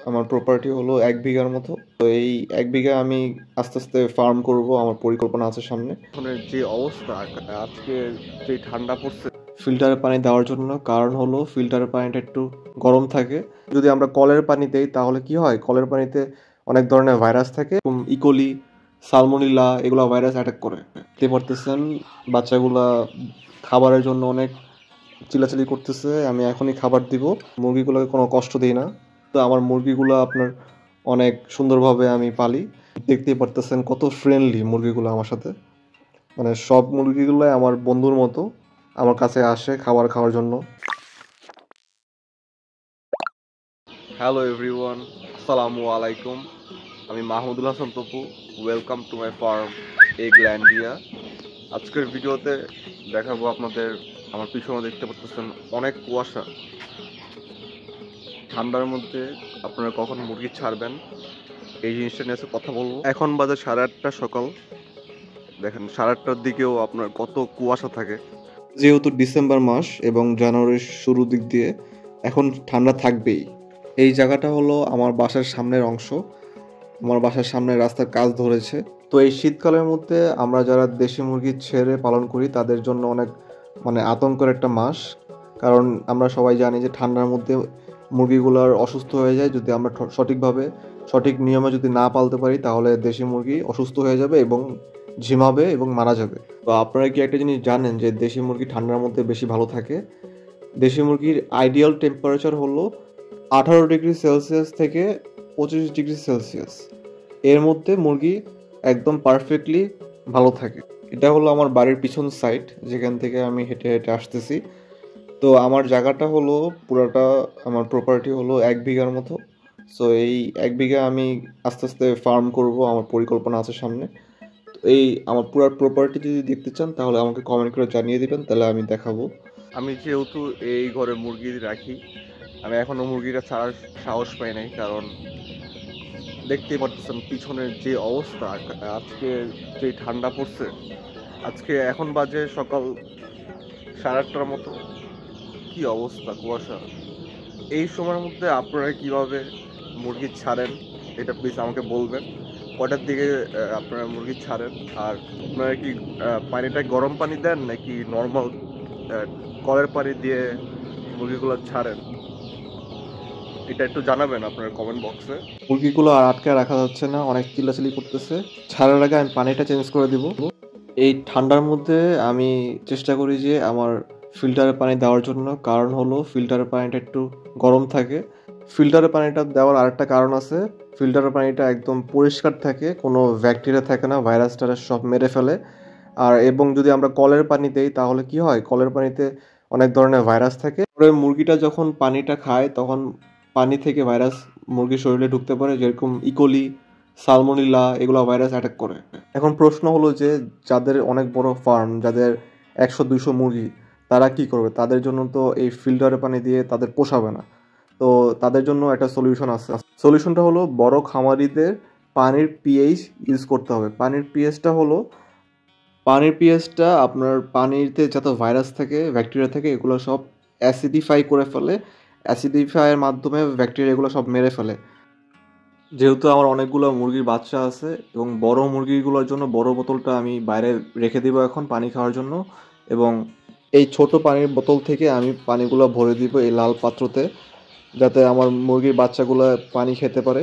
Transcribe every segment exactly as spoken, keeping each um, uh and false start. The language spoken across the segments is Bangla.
আমার প্রপার্টি হলো এক বিঘার মতো। তো এই এক বিঘা আমি আস্তে আস্তে ফার্ম করব, আমার পরিকল্পনা আছে সামনে। এখন যে অবস্থা আজকে যে ঠান্ডা পড়ছে, ফিল্টারের পানি দেওয়ার জন্য কারণ হলো ফিল্টারের পানিটা একটু গরম থাকে। যদি আমরা কলের পানি দেই তাহলে কি হয়, কলের পানিতে অনেক ধরনের ভাইরাস থাকে, ইকোলি, সালমোনিলা, এগুলো ভাইরাস অ্যাটাক করে। দেখতে পারতেছেন বাচ্চাগুলা খাবারের জন্য অনেক চিল্লাচিল্লি করতেছে। আমি এখনই খাবার দিব, মুরগিগুলোকে কোনো কষ্ট দিই না। তো আমার মুরগিগুলো আপনার অনেক সুন্দরভাবে আমি পালি। দেখতেই পারতেছেন কত ফ্রেন্ডলি মুরগিগুলো আমার সাথে। মানে সব মুরগিগুলো আমার বন্ধুর মতো আমার কাছে আসে খাবার খাওয়ার জন্য। হ্যালো এভরিওয়ান, আসসালামু আলাইকুম। আমি Mahmudul Hasan Topu. Welcome to my farm এগল্যান্ডিয়া। আজকের ভিডিওতে দেখাবো আপনাদের, আমার পিছনে দেখতে পাচ্ছেন অনেক কুয়াশা। ঠান্ডার মধ্যে আপনারা কখন মুরগি ছাড়বেন এই জিনিসটা নিয়ে আজকে কথা বলবো। এখন বাজে সাড়ে আটটা সকাল। দেখেন সাড়ে আটটার দিকেও আপনার কত কুয়াশা থাকে। যেহেতু ডিসেম্বর মাস এবং জানুয়ারির শুরু দিক দিয়ে এখন ঠান্ডা থাকবেই। এই জায়গাটা হলো আমার বাসার সামনের অংশ। আমার বাসার সামনে রাস্তার কাজ ধরেছে। তো এই শীতকালের মধ্যে আমরা যারা দেশি মুরগি ছেড়ে পালন করি তাদের জন্য অনেক মানে আতঙ্কের একটা মাস। কারণ আমরা সবাই জানি যে ঠান্ডার মধ্যে মুরগিগুলোর অসুস্থ হয়ে যায়। যদি আমরা সঠিকভাবে সঠিক নিয়মে যদি না পালতে পারি তাহলে দেশি মুরগি অসুস্থ হয়ে যাবে এবং ঝিমাবে এবং মারা যাবে। তো আপনারা কি একটা জিনিস জানেন যে দেশি মুরগি ঠান্ডার মধ্যে বেশি ভালো থাকে? দেশি মুরগির আইডিয়াল টেম্পারেচার হলো আঠারো ডিগ্রি সেলসিয়াস থেকে পঁচিশ ডিগ্রি সেলসিয়াস। এর মধ্যে মুরগি একদম পারফেক্টলি ভালো থাকে। এটা হলো আমার বাড়ির পিছন সাইড, যেখান থেকে আমি হেঁটে হেঁটে আসতেছি। তো আমার জায়গাটা হলো পুরাটা, আমার প্রপার্টি হলো এক বিঘার মতো। সো এই এক বিঘা আমি আস্তে আস্তে ফার্ম করব, আমার পরিকল্পনা আছে সামনে। তো এই আমার পুরো প্রপার্টি যদি দেখতে চান তাহলে আমাকে কমেন্ট করে জানিয়ে দিবেন, তাহলে আমি দেখাবো। আমি যেহেতু এই ঘরে মুরগি রাখি, আমি এখনো মুরগিটা ছাড়ার সাহস পাই নাই। কারণ দেখতেই পারতেছেন পিছনের যে অবস্থা, আজকে যে ঠান্ডা পড়ছে। আজকে এখন বাজে সকাল সাড়ে আটটার মতো। কি অবস্থা কুয়াশা! এই সময়ের মধ্যে আপনারা কিভাবে মুরগি ছাড়েন এটা প্লিজ আমাকে বলবেন। কটার দিকে আপনারা মুরগি ছাড়েন, আর আপনারা কি পানিটা গরম পানি দেন নাকি নর্মাল কলের পানি দিয়ে মুরগিগুলো ছাড়েন? এটা একটু জানাবেন আপনার কমেন্ট বক্সে। মুরগিগুলো আর আটকে রাখা যাচ্ছে না, অনেক চিল্লাচিল্লি করতেছে। ছাড়ার আগে আমি পানিটা চেঞ্জ করে দিব। এই ঠান্ডার মধ্যে আমি চেষ্টা করি যে আমার ফিল্টারের পানি দেওয়ার জন্য, কারণ হলো ফিল্টারের পানিটা একটু গরম থাকে। ফিল্টারের পানিটা দেওয়ার আরেকটা কারণ আছে, ফিল্টারের পানিটা একদম পরিষ্কার থাকে, কোনো ব্যাকটেরিয়া থাকে না, ভাইরাস টাইরাস সব মেরে ফেলে। আর এবং যদি আমরা কলের পানি দেই তাহলে কি হয়, কলের পানিতে অনেক ধরনের ভাইরাস থাকে। পরে মুরগিটা যখন পানিটা খায় তখন পানি থেকে ভাইরাস মুরগির শরীরে ঢুকতে পারে, যেরকম ইকোলি, সালমোনিলা, এগুলো ভাইরাস অ্যাটাক করে। এখন প্রশ্ন হলো যে যাদের অনেক বড় ফার্ম, যাদের একশো দুইশো মুরগি, তারা কি করবে? তাদের জন্য তো এই ফিল্টারের পানি দিয়ে তাদের পোষাবে না। তো তাদের জন্য একটা সলিউশন আছে। সলিউশনটা হলো বড় খামারিদের পানির পিএইচ ইউজ করতে হবে। পানির পিএইচটা হলো, পানির পিএইচটা আপনার পানিতে যত ভাইরাস থাকে, ব্যাকটেরিয়া থাকে, এগুলো সব অ্যাসিডিফাই করে ফেলে। অ্যাসিডিফাইয়ের মাধ্যমে ব্যাকটেরিয়াগুলো সব মেরে ফেলে। যেহেতু আমার অনেকগুলো মুরগির বাচ্চা আছে এবং বড় মুরগিগুলোর জন্য বড় বোতলটা আমি বাইরে রেখে দিব এখন পানি খাওয়ার জন্য, এবং এই ছোট পানির বোতল থেকে আমি পানিগুলো ভরে দিব এই লাল পাত্রতে, যাতে আমার মুরগির বাচ্চাগুলো পানি খেতে পারে।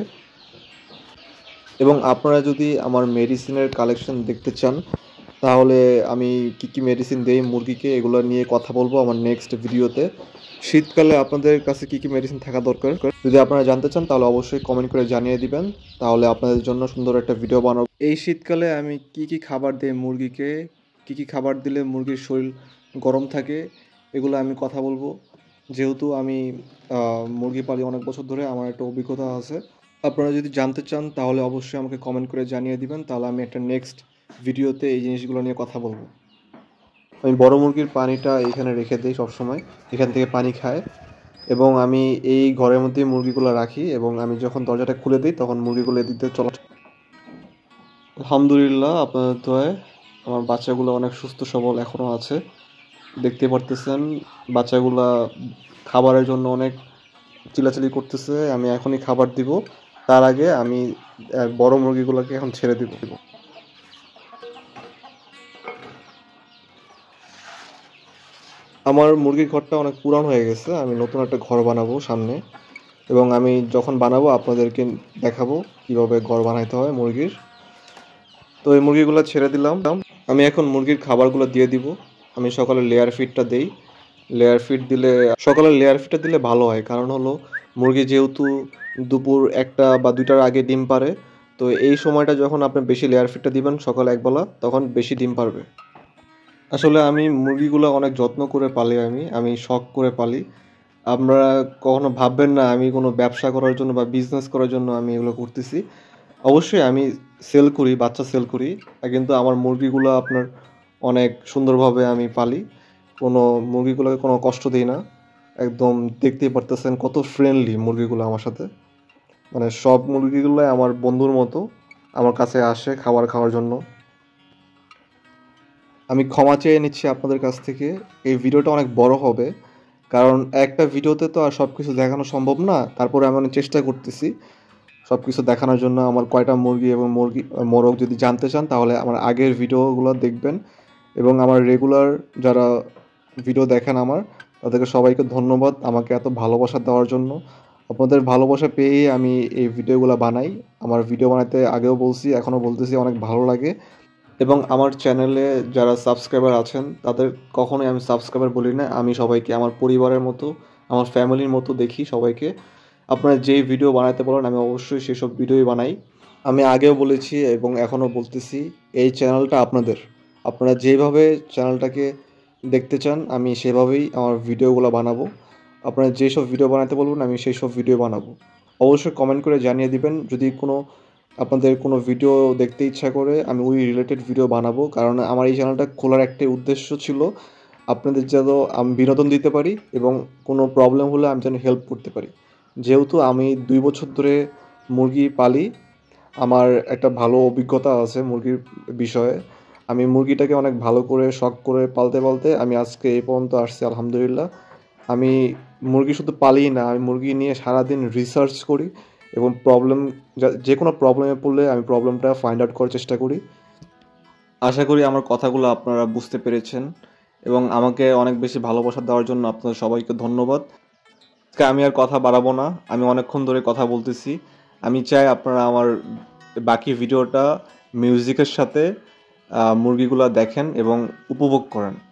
এবং আপনারা যদি আমার মেডিসিনের কালেকশন দেখতে চান তাহলে আমি কি কি মেডিসিন দেই মুরগিকে, এগুলো নিয়ে কথা বলবো আমার নেক্সট ভিডিওতে। শীতকালে আপনাদের কাছে কি কি মেডিসিন থাকা দরকার যদি আপনারা জানতে চান তাহলে অবশ্যই কমেন্ট করে জানিয়ে দিবেন, তাহলে আপনাদের জন্য সুন্দর একটা ভিডিও বানাবো। এই শীতকালে আমি কি কি খাবার দেই মুরগিকে, কি কি খাবার দিলে মুরগির শরীর গরম থাকে, এগুলো আমি কথা বলবো। যেহেতু আমি মুরগি পালি অনেক বছর ধরে, আমার একটা অভিজ্ঞতা আছে। আপনারা যদি জানতে চান তাহলে অবশ্যই আমাকে কমেন্ট করে জানিয়ে দিবেন, তাহলে আমি একটা নেক্সট ভিডিওতে এই জিনিসগুলো নিয়ে কথা বলবো। আমি বড় মুরগির পানিটা এখানে রেখে দিই সবসময়, এখান থেকে পানি খায়। এবং আমি এই ঘরের মধ্যেই মুরগিগুলো রাখি, এবং আমি যখন দরজাটা খুলে দিই তখন মুরগিগুলো এদিক দিয়ে চলা। আলহামদুলিল্লাহ, আপনাদের দোয়ায় আমার বাচ্চাগুলো অনেক সুস্থ সবল এখনও আছে। দেখতে পারতেছেন বাচ্চাগুলা খাবারের জন্য অনেক চিল্লাচিল্লি করতেছে, আমি এখনই খাবার দিব। তার আগে আমি আহ, বড় মুরগিগুলোকে এখন ছেড়ে দিব। আমার মুরগির ঘরটা অনেক পুরান হয়ে গেছে, আমি নতুন একটা ঘর বানাবো সামনে, এবং আমি যখন বানাবো আপনাদেরকে দেখাবো কিভাবে ঘর বানাইতে হয় মুরগির। তো এই মুরগিগুলো ছেড়ে দিলাম। আমি এখন মুরগির খাবারগুলো দিয়ে দিব। আমি সকালে লেয়ার ফিডটা দেই। লেয়ার ফিড দিলে সকালে লেয়ার ফিডটা দিলে ভালো হয়, কারণ হলো মুরগি যেহেতু দুপুর একটা বা দুইটার আগে ডিম পারে, তো এই সময়টা যখন আপনি বেশি লেয়ার ফিডটা দিবেন সকালে একবেলা, তখন বেশি ডিম পারবে। আসলে আমি মুরগিগুলো অনেক যত্ন করে পালি, আমি আমি শখ করে পালি। আপনারা কখনো ভাববেন না আমি কোনো ব্যবসা করার জন্য বা বিজনেস করার জন্য আমি এগুলো করতেছি। অবশ্যই আমি সেল করি, বাচ্চা সেল করি, কিন্তু আমার মুরগিগুলো আপনার অনেক সুন্দরভাবে আমি পালি। কোনো মুরগিগুলোকে কোনো কষ্ট দিই না। একদম দেখতেই পারতেছেন কত ফ্রেন্ডলি মুরগিগুলো আমার সাথে। মানে সব মুরগিগুলোই আমার বন্ধুর মতো আমার কাছে আসে খাবার খাওয়ার জন্য। আমি ক্ষমা চেয়ে নিচ্ছি আপনাদের কাছ থেকে, এই ভিডিওটা অনেক বড় হবে, কারণ একটা ভিডিওতে তো আর সব কিছু দেখানো সম্ভব না। তারপরে আমি অনেক চেষ্টা করতেছি সব কিছু দেখানোর জন্য। আমার কয়টা মুরগি এবং মুরগি মোরগ যদি জানতে চান তাহলে আমার আগের ভিডিওগুলো দেখবেন, এবং আমার রেগুলার যারা ভিডিও দেখেন আমার, তাদেরকে সবাইকে ধন্যবাদ আমাকে এত ভালোবাসা দেওয়ার জন্য। আপনাদের ভালোবাসা পেয়েই আমি এই ভিডিওগুলো বানাই। আমার ভিডিও বানাতে আগেও বলছি, এখনও বলতেছি, অনেক ভালো লাগে। এবং আমার চ্যানেলে যারা সাবস্ক্রাইবার আছেন তাদের কখনোই আমি সাবস্ক্রাইবার বলি না, আমি সবাইকে আমার পরিবারের মতো, আমার ফ্যামিলির মতো দেখি সবাইকে। আপনারা যেই ভিডিও বানাতে বলেন আমি অবশ্যই সেসব ভিডিওই বানাই। আমি আগেও বলেছি এবং এখনও বলতেছি, এই চ্যানেলটা আপনাদের। আপনারা যেভাবে চ্যানেলটাকে দেখতে চান আমি সেভাবেই আমার ভিডিওগুলো বানাবো। আপনারা যেসব ভিডিও বানাতে বলবেন আমি সেই সব ভিডিও বানাবো। অবশ্যই কমেন্ট করে জানিয়ে দিবেন যদি কোনো আপনাদের কোনো ভিডিও দেখতে ইচ্ছা করে, আমি ওই রিলেটেড ভিডিও বানাবো। কারণ আমার এই চ্যানেলটা খোলার একটাই উদ্দেশ্য ছিল, আপনাদের যেন আমি বিনোদন দিতে পারি এবং কোনো প্রবলেম হলে আমি যেন হেল্প করতে পারি। যেহেতু আমি দুই বছর ধরে মুরগি পালি, আমার একটা ভালো অভিজ্ঞতা আছে মুরগির বিষয়ে। আমি মুরগিটাকে অনেক ভালো করে শখ করে পালতে পালতে আমি আজকে এই পর্যন্ত আসছি, আলহামদুলিল্লাহ। আমি মুরগি শুধু পালিই না, আমি মুরগি নিয়ে সারাদিন রিসার্চ করি এবং প্রবলেম, যে কোনো প্রবলেমে পড়লে আমি প্রবলেমটা ফাইন্ড আউট করার চেষ্টা করি। আশা করি আমার কথাগুলো আপনারা বুঝতে পেরেছেন এবং আমাকে অনেক বেশি ভালোবাসা দেওয়ার জন্য আপনাদের সবাইকে ধন্যবাদ। আজকে আমি আর কথা বাড়াবো না, আমি অনেকক্ষণ ধরে কথা বলতেছি। আমি চাই আপনারা আমার বাকি ভিডিওটা মিউজিকের সাথে মুরগিগুলো দেখেন এবং উপভোগ করেন।